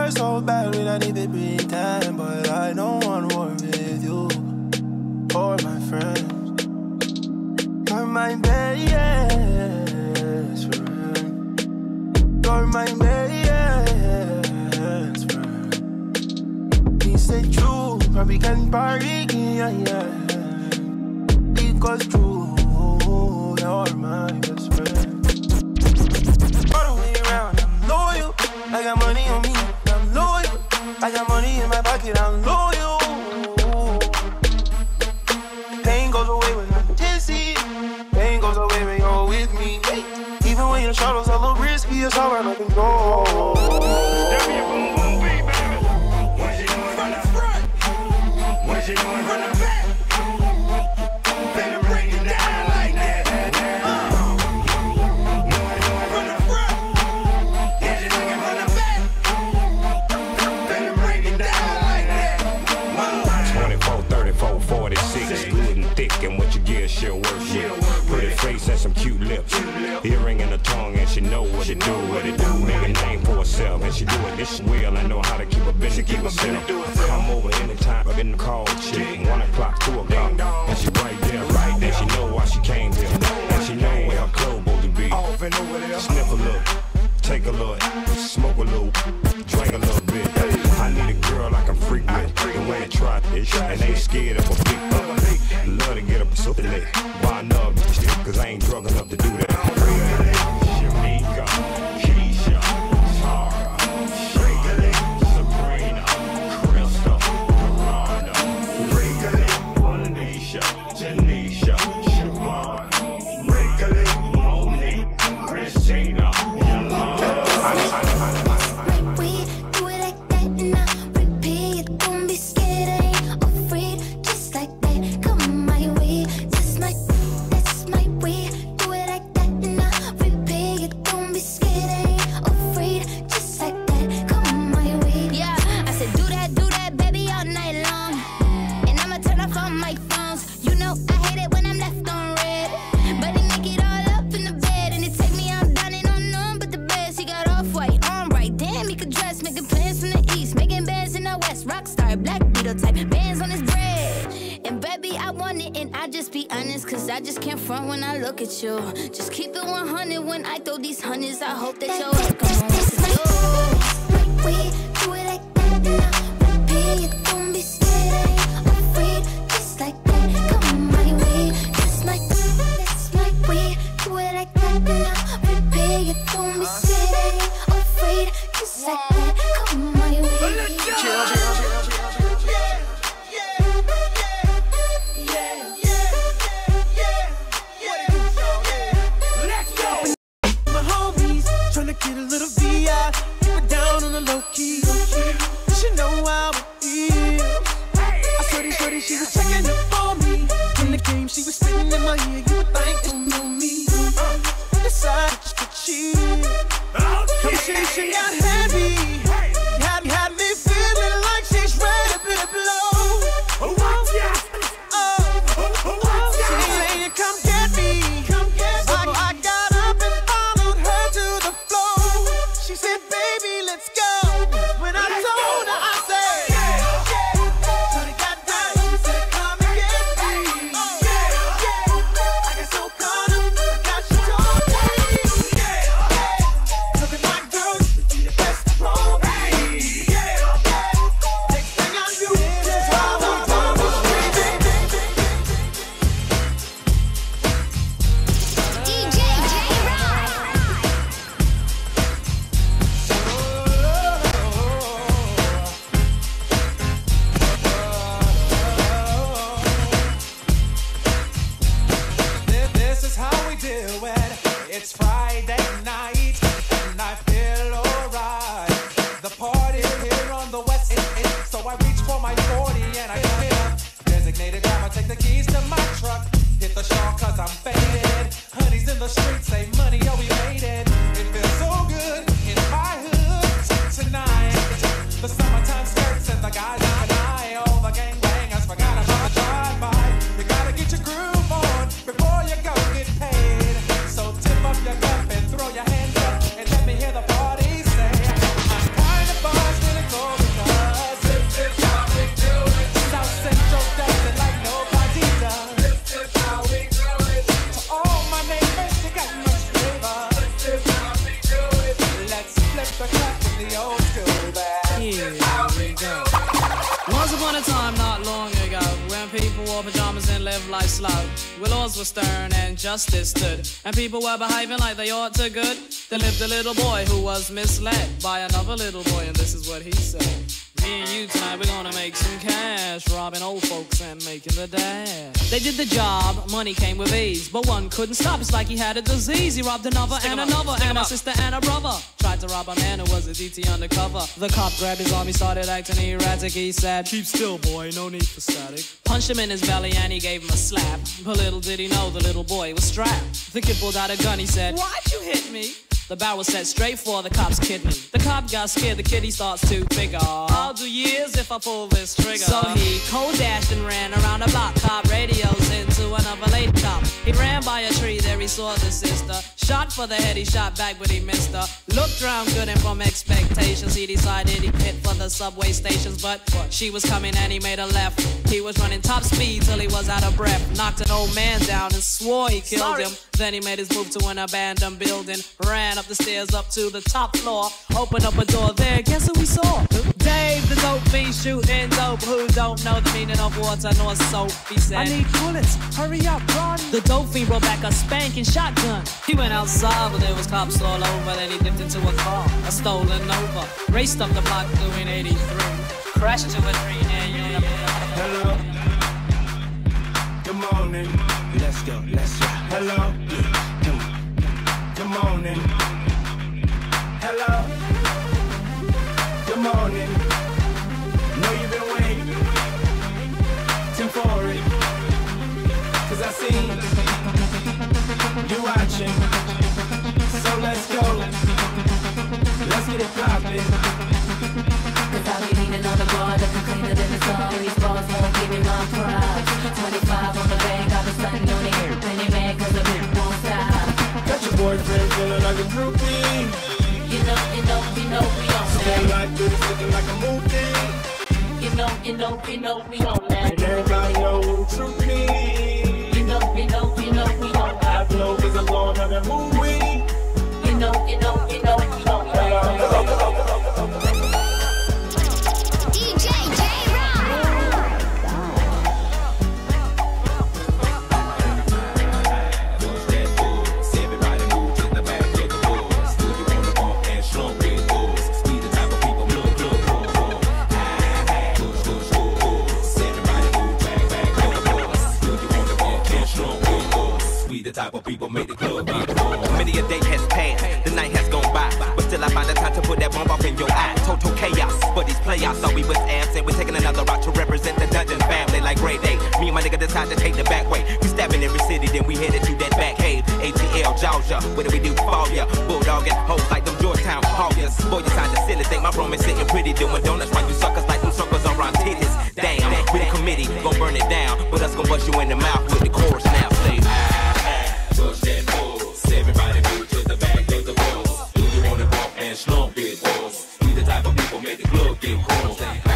war so bad, we don't even pretend. But I don't want war with you or my friends. You're my best friend. You're my best friend. He said true, but we can party, yeah. Because true, you're my best friend. All the way around, I'm loyal. I got money on me, I'm loyal. I got money in my pocket, I'm loyal. Pain goes away when I'm dizzy. Pain goes away when you're with me. Even when your shadows are a little risky, it's alright, I can go. What you doing from the front? What you doing from the back? Better break it down like that. From the front. What you doing from the back? Better break it down like that. 24, 34, 46, good and thick, and what you get, she'll work. Pretty face and some cute lips, earring in her tongue, and she know what to do. Make a name for herself, and she do it this well. I know how to keep a business, keep herself. Come over anytime, I've been called chick. 1 o'clock, 2 o'clock, and she right there. She know why she came here, and she know where her clothes supposed to be. Sniff a little, take a little, smoke a little, drink a little bit. I need a girl I can freak with, the way it try this, and ain't scared of a big love to get up so lit. Why not, cause I ain't drunk enough to do that. Shamika, Keisha, Tara, Sabrina, Crystal, Miranda, Anisha, Janisha, Siobhan, Monique, Christina, Yolanda. We do it like that and I repeat. Don't be scared, I ain't afraid. Just like that, come my way. That's my way. Do it like that and I repeat. Don't be scared, I ain't afraid. Just like that, come my way. Yeah, I said do that, baby, all night long. And I'ma turn off all my phones. You know I hate it when I'm left on red. But they make it all up in the bed, and it take me out dining on none but the best. He got off white, on right. Damn, he could dress, making plans from the east, making bands in the west. Rockstar, black beetle type, bands on his bread. And baby, I want it, and I just be honest, cause I just can't front when I look at you. Just keep it 100 when I throw these hundreds. I hope that you're welcome. We do it like that and I repeat. Don't be scared, I ain't afraid. Just like that, come my way. That's my way. Do it like that and I repeat. Don't be scared, I ain't afraid. Just like that, come my way. My homies tryna get a little VI, keep it down on the low key. She know how it feels. I saw this shorty, she was checking up on me. In the game, she was spitting in my ear. You would think don't know me. Decided just to chill. Conversation got heavy. Had me feeling like she's ready to blow. She saying, come get me. So I got up and followed her to the floor. She said, baby, let's go. When I told her, I said, so they got down, she said, come and get me. I got so caught up, I got you told me. Look at my girl, you could be the best for me. Next thing I knew, just while I'm on the street. DJ J-Rock. This is how we do it. It's Friday night, and I feel alright. The party here on the west end, so I reach for my 40 and I come it up. Designated driver, take the keys to my truck. Hit the shawl cause I'm faded. Honey's in the streets, say money, oh we made it. It feels so good in my hood tonight. The summertime skirts and the guys on high. All the gangbangers forgot about the drive-by. You gotta get your groove on before you go get paid. So tip up your cup and throw your hands up and let me hear the party say, I'm kinda buzzed in a the cut in the old school band. Here we go. Once upon a time, not long ago, when people wore pajamas and lived life slow, where laws were stern and justice stood, and people were behaving like they ought to good, there lived a little boy who was misled by another little boy, and this is what he said. Me and you tonight, we're gonna make some cash, robbing old folks and making the dash. They did the job, money came with ease, but one couldn't stop, it's like he had a disease. He robbed another and another, and a sister and a brother. Tried to rob a man who was a DT undercover. The cop grabbed his arm, he started acting erratic. He said, "Keep still, boy, no need for static." Punched him in his belly and he gave him a slap. But little did he know the little boy was strapped. The kid pulled out a gun, he said, "Why'd you hit me?" The barrel set straight for the cop's kidney. The cop got scared, the kid he starts to figure, I'll do years if I pull this trigger. So he cold dashed and ran around the block. Cop radios into another lady cop. He ran by a tree, there he saw the sister. Shot for the head, he shot back but he missed her. Looked round good and from expectations he decided he'd hit for the subway stations. But she was coming and he made a left. He was running top speed till he was out of breath. Knocked an old man down and swore he killed him. Then he made his move to an abandoned building. Ran up the stairs up to the top floor. Opened up a door there, guess who we saw? Dave, the dope fiend shooting dope. Who don't know the meaning of water nor soap? He said, "I need bullets, hurry up, run." The dope fiend brought back a spanking shotgun. He went outside but there was cops all over. Then he dipped into a car, a stolen Nova. Raced up the block doing 83. Crashed into a tree near you. Hello. Good morning. Let's go, let's go. Hello. Good morning. Hello. Good morning. Know you've been waiting for it. 'Cause I see you watching. So let's go. Let's get it poppin'. 'Cause I'll be leaning on the bar, looking cleaner than the sun. These bars won't give me my pride. 25 on the bank, got the sun on the air. Penny man, 'cause the beat won't stop. Got your boyfriend feeling like a groupie. You know, we on Stay that. like this, looking like a movie. You know, we on that. And everybody know who to be. You know, we on that. I know 'cause I'm going on that movie. You know, we on that. DJ J-Rock. Everybody move to the back of the bus. Do you want to bump and slump with us? We the type of people look. Push. Everybody move back of the bus. Do you want to bump and slump with us? We the type of people make the club get full. Many a day has passed, the night has gone by, but still I find the time to put that bomb off in your eye. Total chaos, but these playoffs thought we was absent. We're taking another route to represent the dungeon family like Grey Day. Me and my nigga decide to take the back way. We stabbing every city, then we headed to that back cave. ATL, Georgia, what do we do for ya? Bulldogging hoes like them Georgetown Hawkers. Boy, you sound silly, think my room is sitting pretty, doing donuts while you suckers like them suckers around titties. Damn, we the committee, gon' burn it down, but us gon' bust you in the mouth with the chorus now. Say, Push that pulse. Everybody move to the back of the bus. Do you want to bump and slump with us? We the type of people make the club get cool.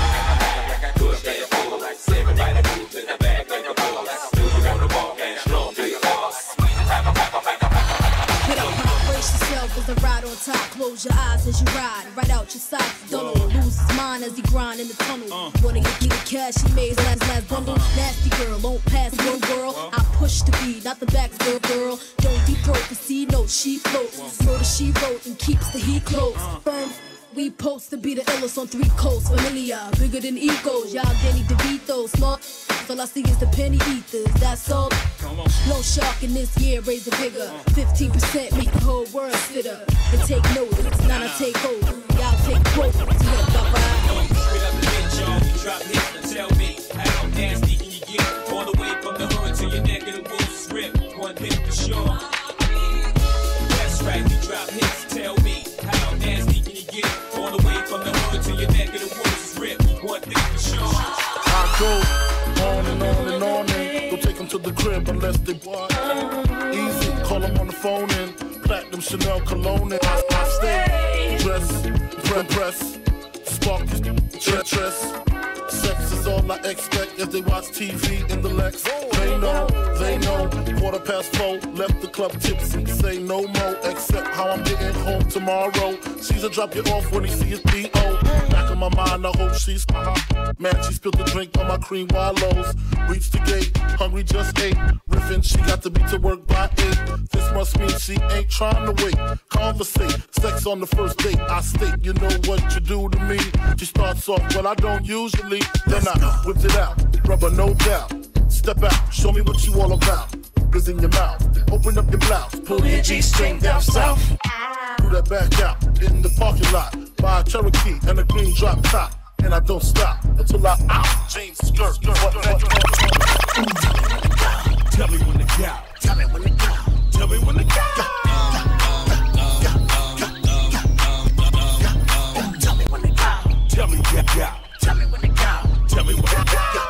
Push that pulse. Everybody move to the back of the bus. Do you want to bump and slump with us? We the type of people make the Get up, brace yourself as I ride on top. Close your eyes as you ride, right out your socks. Don't lose his mind as he grind in the tunnel. Wanna get the cash he made last bundle. Nasty girl, won't pass no girl. I push the beat, not the back girl. Don't deep throat, cause see no she floats. Murder she wrote and keeps the heat close. Firm. We post to be the illest on 3 coasts. Familiar, bigger than egos. Y'all Danny DeVito, smart. All I see is the penny ethers. That's all. No shark in this year, raise the bigger. 15% make the whole world sit up and take notice. Now I take over. Y'all take quotes. Let the ride. drop hits and tell me how nasty can you get? All the way from the hood to your neck and the boots rip. One hit for sure. That's right, we drop hits. Tell me how nasty can you get? All the way from the hood to your neck and the boots rip. One hit for sure. I go on and on and on and don't take them to the crib unless they want. Easy, call them on the phone and platinum Chanel cologne and I stay dress, press, spark, dress. Sex is all all I expect as they watch TV in the Lex. They know, 4:15, left the club tipsy. Say no more, except how I'm getting home tomorrow. Caesar drop you off when he see his P.O. Back in my mind, I hope she's man, she spilled the drink on my cream wallows. Reached the gate, hungry just ate. Riffin', she got to be to work by 8. This must mean she ain't trying to wait. Conversate, sex on the first date. I state, you know what you do to me. She starts off, well I don't usually. Then I whipped it out, rubber no doubt. Step out, show me what you all about. Biz in your mouth, open up your blouse. Pull your G-string down south. Do that back out, in the parking lot. Buy a Cherokee and a green drop top. And I don't stop until I out. Jeans, skirt, Tell me when to go. Tell me when to go. Tell me when to go. Tell me when to go. Tell me when to go. Tell me when to go. Tell me when to go.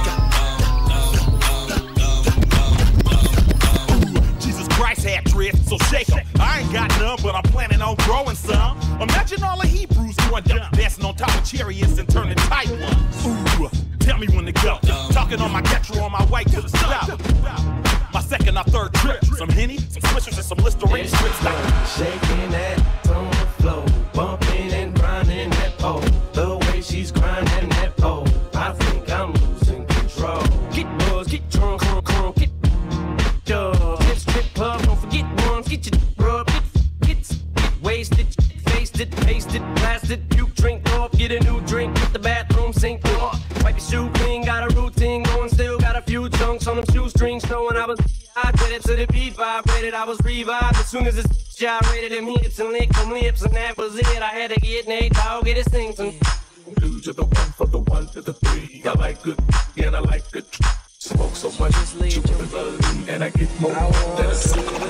Jesus Christ had dreads, so shake 'em. I ain't got none, but I'm planning on growing some. Imagine all the Hebrews going down, dancing on top of chariots and turning tight ones. Ooh, tell me when to go. Talking on my Getro on my way to the stop. My second or third trip. Some Henny, some Swishers, and some Listerine strips. Shaking that on the floor, bumping and grinding that pole. The way she's grinding that pole, I think I'm losing control. Get buzzed, get drunk, get get strip club, don't forget ones, get your rub, get wasted, faced it, pasted, blasted, puke, drink off, get a new drink, hit the bathroom sink off, wipe your shoe clean, got a routine going, still got a few chunks on them shoestrings, knowing I was hydrated to the beat, vibrated, I was revived as soon as it's gyrated them hips and licked them lips, and that was it. I had to get Nate Dogg, get his thing some. Two to the one, from the one to the three. I like good, and I like good. Smoke so much, and I get more than a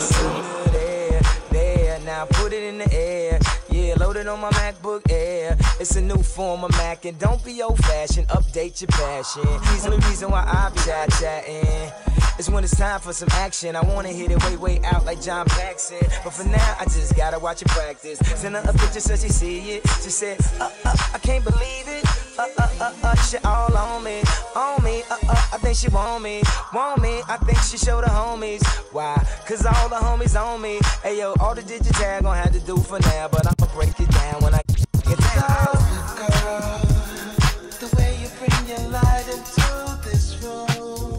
there, now put it in the air. Yeah, load it on my MacBook Air. It's a new form of Mac, and don't be old-fashioned. Update your passion. He's the only reason why I be chatting. It's when it's time for some action. I wanna hit it way out like John Paxson. But for now, I just gotta watch it practice. Send her a picture so she see it. She said, I can't believe it. She all on me. I think she want me. I think she show the homies. Why? Cause all the homies on me. Hey yo, all the digital I gon' have to do for now, but I'ma break it down when I get down. Girl, the way you bring your light into this room,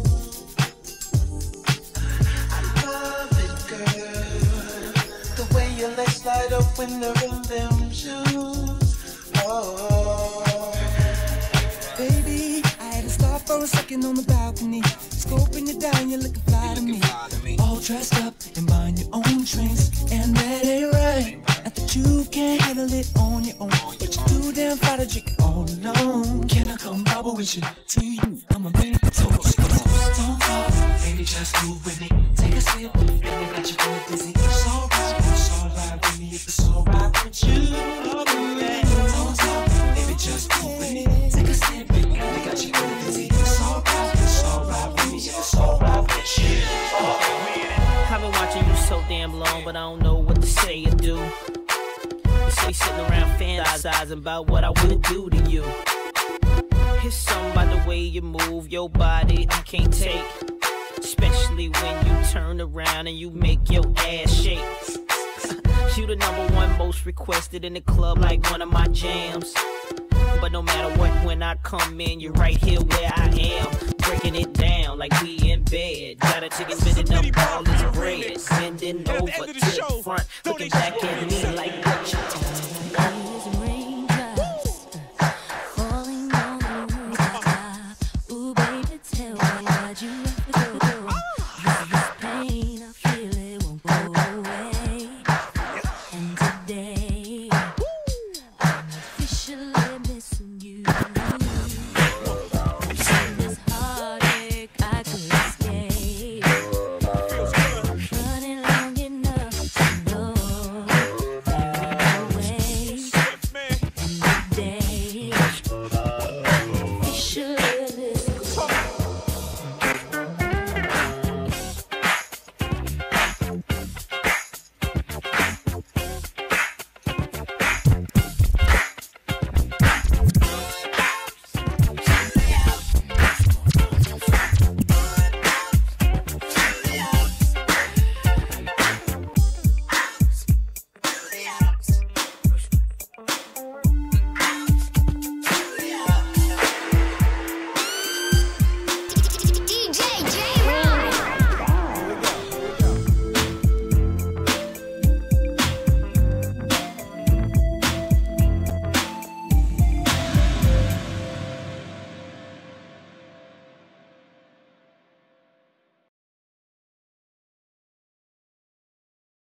I love it, girl. The way your legs light up when they're in them shoes. Oh, baby, I had to stop for a second on the balcony, scoping you down, you're looking fly to me. All dressed up and buying your own drinks, and that ain't right. Not that you can't handle it on your own, but you're too damn far to drink it all alone. Can I come bubble with you? To you, I'm a baby toast. Don't fall, baby, just move with me. Take a sip, and you got you going dizzy. It's alright, baby, if it's alright with you. Don't stop, baby, just move with me. Take a sip, and you got you going dizzy. It's alright, baby, if it's alright with you. I've been watching you so damn long, but I don't know what to say or do. You say sitting around fantasizing about what I would do to you. It's something about the way you move your body I can't take, especially when you turn around and you make your ass shake. You the #1 most requested in the club, like one of my jams. But no matter what, when I come in, you're right here where I am, breaking it down like we in bed. Got a chicken bending up all this bread, bending over to the front, looking back at me like what you doing.